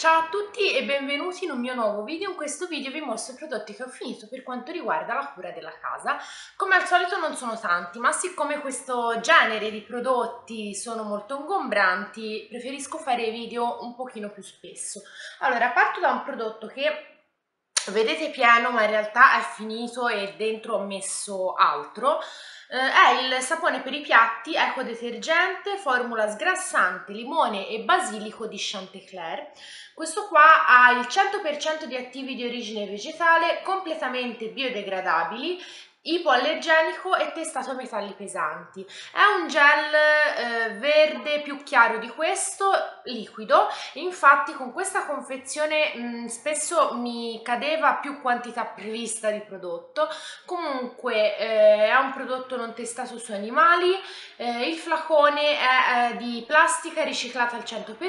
Ciao a tutti e benvenuti in un mio nuovo video. In questo video vi mostro i prodotti che ho finito per quanto riguarda la cura della casa. Come al solito non sono tanti, ma siccome questo genere di prodotti sono molto ingombranti, preferisco fare video un pochino più spesso. Allora, parto da un prodotto che vedete pieno, ma in realtà è finito e dentro ho messo altro. È il sapone per i piatti eco detergente, formula sgrassante, limone e basilico di Chanticleer. Questo qua ha il 100% di attivi di origine vegetale, completamente biodegradabili, ipoallergenico e testato a metalli pesanti. È un gel verde più chiaro di questo, liquido. Infatti con questa confezione spesso mi cadeva più quantità prevista di prodotto. Comunque è un prodotto non testato su animali, il flacone è di plastica riciclata al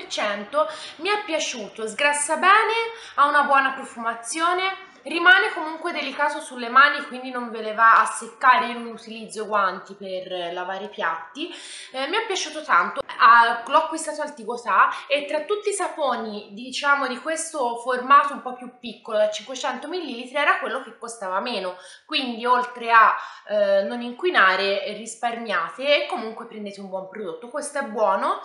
100%, mi è piaciuto, sgrassa bene, ha una buona profumazione. Rimane comunque delicato sulle mani, quindi non ve le va a seccare. Io non utilizzo guanti per lavare i piatti. Mi è piaciuto tanto, l'ho acquistato al Tigotà e tra tutti i saponi, diciamo, di questo formato un po' più piccolo, da 500 ml, era quello che costava meno. Quindi oltre a non inquinare, risparmiate e comunque prendete un buon prodotto. Questo è buono.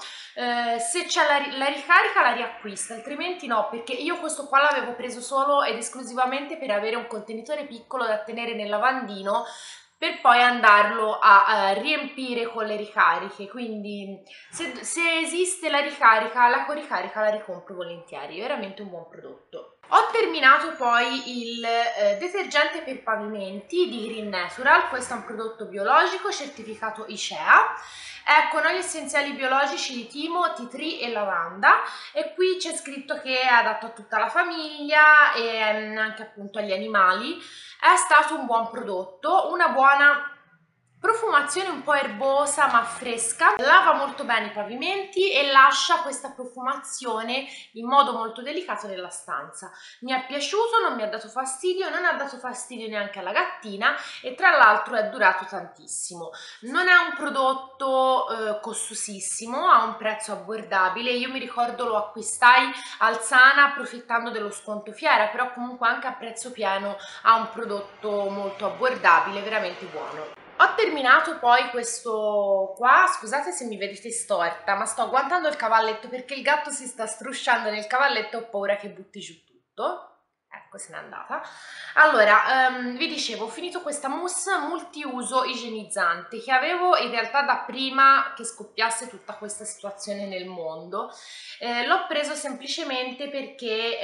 Se c'è la ricarica la riacquisto, altrimenti no, perché io questo qua l'avevo preso solo ed esclusivamente per avere un contenitore piccolo da tenere nel lavandino per poi andarlo a riempire con le ricariche. Quindi se esiste la ricarica, la coricarica la ricompro volentieri, è veramente un buon prodotto. Ho terminato poi il detergente per pavimenti di Green Natural. Questo è un prodotto biologico certificato ICEA, con oli essenziali biologici di timo, tea tree e lavanda, e qui c'è scritto che è adatto a tutta la famiglia e anche appunto agli animali. È stato un buon prodotto, una buona profumazione un po' erbosa ma fresca, lava molto bene i pavimenti e lascia questa profumazione in modo molto delicato nella stanza. Mi è piaciuto, non mi ha dato fastidio, non ha dato fastidio neanche alla gattina e tra l'altro è durato tantissimo. Non è un prodotto costosissimo, ha un prezzo abbordabile. Io mi ricordo lo acquistai al Zana approfittando dello sconto fiera, però comunque anche a prezzo pieno ha un prodotto molto abbordabile, veramente buono. Ho terminato poi questo qua, scusate se mi vedete storta, ma sto agguantando il cavalletto perché il gatto si sta strusciando nel cavalletto, ho paura che butti giù tutto. Ecco, se n'è andata. Allora, vi dicevo, ho finito questa mousse multiuso igienizzante che avevo in realtà da prima che scoppiasse tutta questa situazione nel mondo. L'ho preso semplicemente perché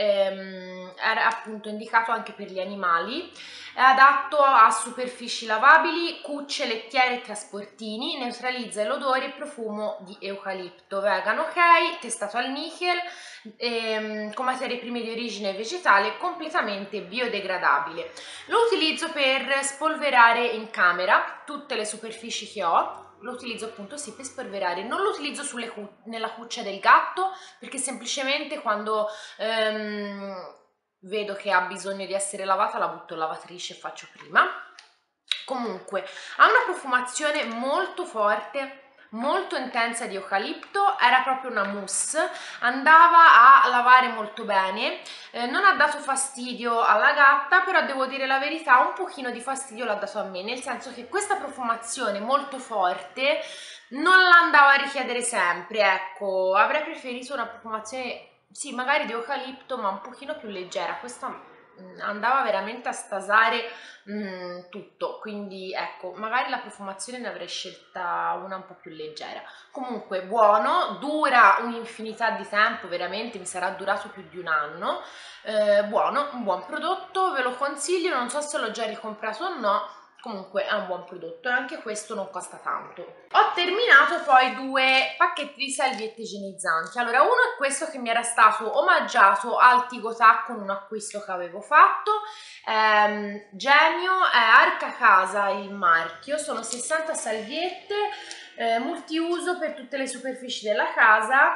era appunto indicato anche per gli animali. È adatto a superfici lavabili, cucce, lettiere e trasportini, neutralizza l'odore e profumo di eucalipto, vegan ok, testato al nickel, con materie prime di origine vegetale, completamente biodegradabile. Lo utilizzo per spolverare in camera tutte le superfici che ho. Lo utilizzo appunto sì per spolverare, non lo utilizzo nella cuccia del gatto perché semplicemente quando vedo che ha bisogno di essere lavata la butto in lavatrice e faccio prima. Comunque ha una profumazione molto forte, molto intensa di eucalipto, era proprio una mousse, andava a lavare molto bene, non ha dato fastidio alla gatta, però devo dire la verità, un pochino di fastidio l'ha dato a me, nel senso che questa profumazione molto forte non la andava a richiedere sempre, ecco, avrei preferito una profumazione sì, magari di eucalipto, ma un pochino più leggera. Questa andava veramente a stasare tutto, quindi ecco, magari la profumazione ne avrei scelta una un po' più leggera. Comunque buono, dura un'infinità di tempo, veramente mi sarà durato più di un anno. Buono, un buon prodotto, ve lo consiglio, non so se l'ho già ricomprato o no. Comunque è un buon prodotto e anche questo non costa tanto. Ho terminato poi due pacchetti di salviette igienizzanti. Allora, uno è questo che mi era stato omaggiato al Tigotà con un acquisto che avevo fatto, Genio, è Arca Casa il marchio, sono 60 salviette multiuso per tutte le superfici della casa,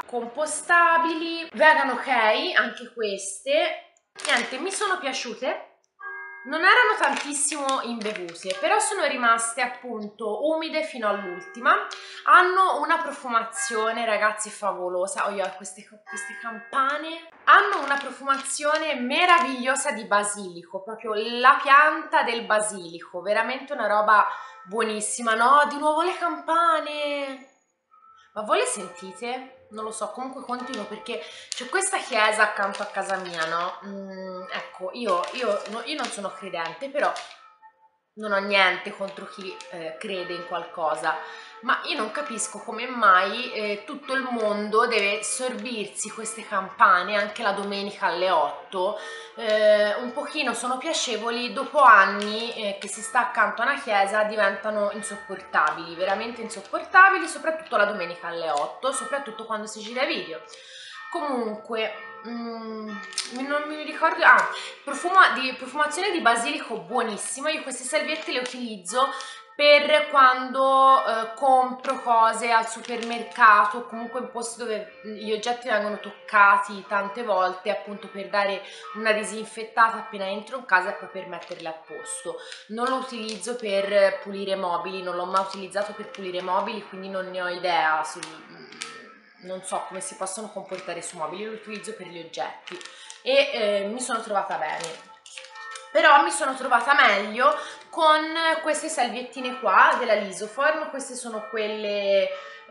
compostabili, vegan ok, anche queste. Niente, mi sono piaciute. non erano tantissimo imbevute, però sono rimaste appunto umide fino all'ultima. Hanno una profumazione, ragazzi, favolosa. Oh, io ho queste campane. Hanno una profumazione meravigliosa di basilico, proprio la pianta del basilico, veramente una roba buonissima. No, di nuovo le campane! Ma voi le sentite? Non lo so, comunque continuo perché c'è questa chiesa accanto a casa mia, no? Ecco, io non sono credente, però non ho niente contro chi crede in qualcosa, ma io non capisco come mai tutto il mondo deve sorbirsi queste campane anche la domenica alle 8. Un pochino sono piacevoli, dopo anni che si sta accanto a una chiesa diventano insopportabili, veramente insopportabili, soprattutto la domenica alle 8, soprattutto quando si gira video. Comunque, non mi ricordo. Profumazione di basilico buonissima. Io queste salviette le utilizzo per quando compro cose al supermercato, comunque in posti dove gli oggetti vengono toccati tante volte, appunto per dare una disinfettata appena entro in casa e poi per metterle a posto. Non lo utilizzo per pulire mobili, non l'ho mai utilizzato per pulire mobili, quindi non ne ho idea non so come si possono comportare su mobili, lo utilizzo per gli oggetti e mi sono trovata bene. Però mi sono trovata meglio con queste salviettine qua della Lisoform. Queste sono quelle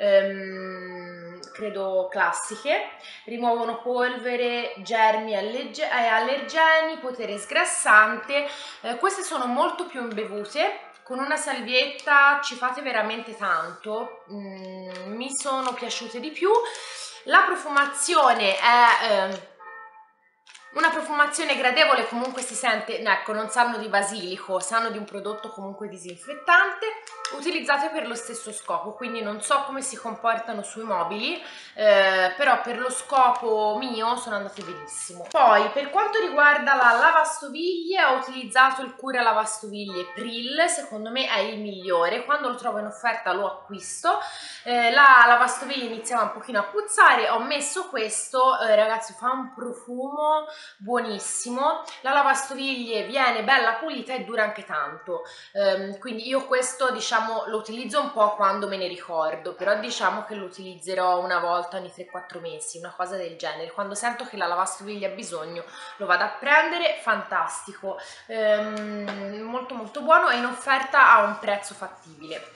credo classiche, rimuovono polvere, germi e allergeni, potere sgrassante. Queste sono molto più imbevute. Con una salvietta ci fate veramente tanto, mi sono piaciute di più. La profumazione è una profumazione gradevole, comunque si sente, ecco, non sanno di basilico, sanno di un prodotto comunque disinfettante, utilizzate per lo stesso scopo, quindi non so come si comportano sui mobili, però per lo scopo mio sono andate benissimo. Poi per quanto riguarda la lavastoviglie, ho utilizzato il Cura Lavastoviglie Pril, secondo me è il migliore, quando lo trovo in offerta lo acquisto. La lavastoviglie iniziava un pochino a puzzare, ho messo questo, ragazzi, fa un profumo buonissimo. La lavastoviglie viene bella pulita e dura anche tanto, quindi io questo diciamo lo utilizzo un po' quando me ne ricordo, però diciamo che lo utilizzerò una volta ogni 3-4 mesi, una cosa del genere. Quando sento che la lavastoviglie ha bisogno lo vado a prendere, fantastico, molto molto buono e in offerta a un prezzo fattibile.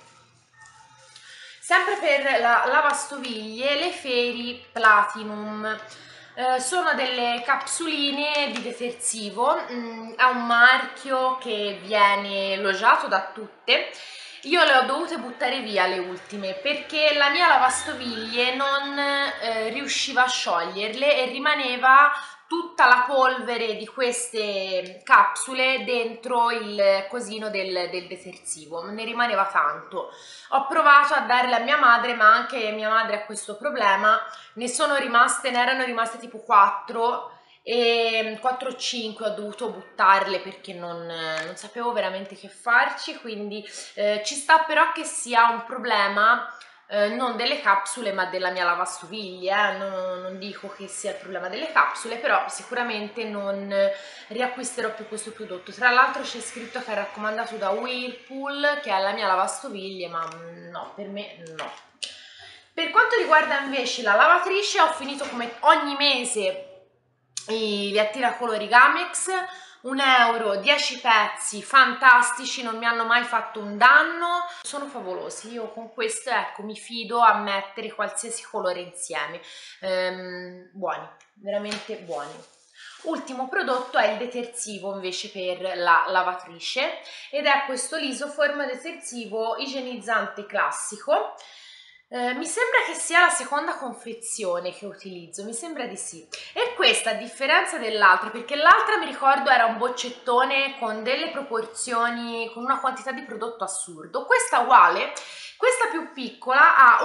Sempre per la lavastoviglie, le Fairy Platinum. Sono delle capsuline di detersivo, è un marchio che viene elogiato da tutte. Io le ho dovute buttare via le ultime perché la mia lavastoviglie non riusciva a scioglierle e rimaneva tutta la polvere di queste capsule dentro il cosino del detersivo, ne rimaneva tanto. Ho provato a darle a mia madre, ma anche mia madre ha questo problema, ne erano rimaste tipo 4 e 4 o 5 ho dovuto buttarle perché non sapevo veramente che farci, quindi ci sta però che sia un problema non delle capsule ma della mia lavastoviglie, non dico che sia il problema delle capsule, però sicuramente non riacquisterò più questo prodotto. Tra l'altro c'è scritto che è raccomandato da Whirlpool, che è la mia lavastoviglie, ma no, per me no. Per quanto riguarda invece la lavatrice, ho finito come ogni mese gli attiracolori Gamex, 1 euro, 10 pezzi, fantastici, non mi hanno mai fatto un danno, sono favolosi. Io con questo, ecco, mi fido a mettere qualsiasi colore insieme, buoni, veramente buoni. Ultimo prodotto è il detersivo invece per la lavatrice ed è questo Lisoform detersivo igienizzante classico. Mi sembra che sia la seconda confezione che utilizzo, mi sembra di sì. E questa, a differenza dell'altra, perché l'altra mi ricordo era un boccettone con delle proporzioni, con una quantità di prodotto assurdo, questa uguale, questa più piccola ha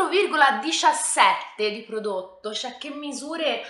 1,17 litri di prodotto, cioè che misure,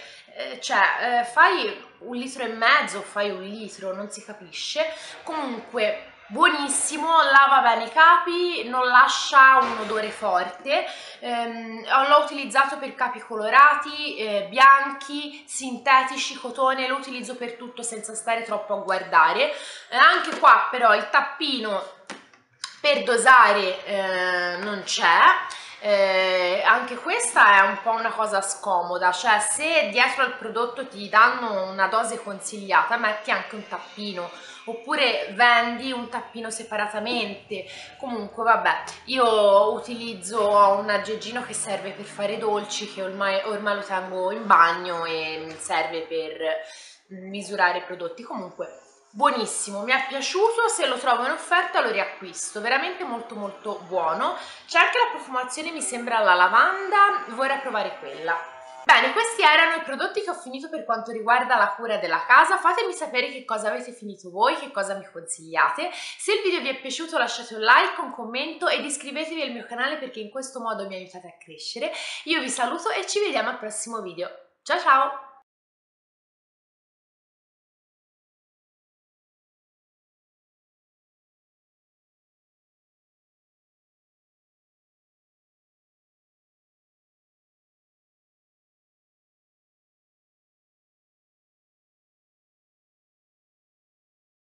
fai 1,5 litri, fai 1 litro, non si capisce. Comunque buonissimo, lava bene i capi, non lascia un odore forte. L'ho utilizzato per capi colorati, bianchi, sintetici, cotone, lo utilizzo per tutto senza stare troppo a guardare. Anche qua però il tappino per dosare non c'è. Anche questa è un po' una cosa scomoda, cioè se dietro al prodotto ti danno una dose consigliata, metti anche un tappino, oppure vendi un tappino separatamente. Comunque vabbè, io utilizzo un aggeggino che serve per fare dolci, che ormai lo tengo in bagno e mi serve per misurare i prodotti. Comunque buonissimo, mi è piaciuto, se lo trovo in offerta lo riacquisto, veramente molto molto buono. C'è anche la profumazione, mi sembra la lavanda, vorrei provare quella. Bene, questi erano i prodotti che ho finito per quanto riguarda la cura della casa. Fatemi sapere che cosa avete finito voi, che cosa mi consigliate. Se il video vi è piaciuto lasciate un like, un commento ed iscrivetevi al mio canale perché in questo modo mi aiutate a crescere. Io vi saluto e ci vediamo al prossimo video. Ciao ciao!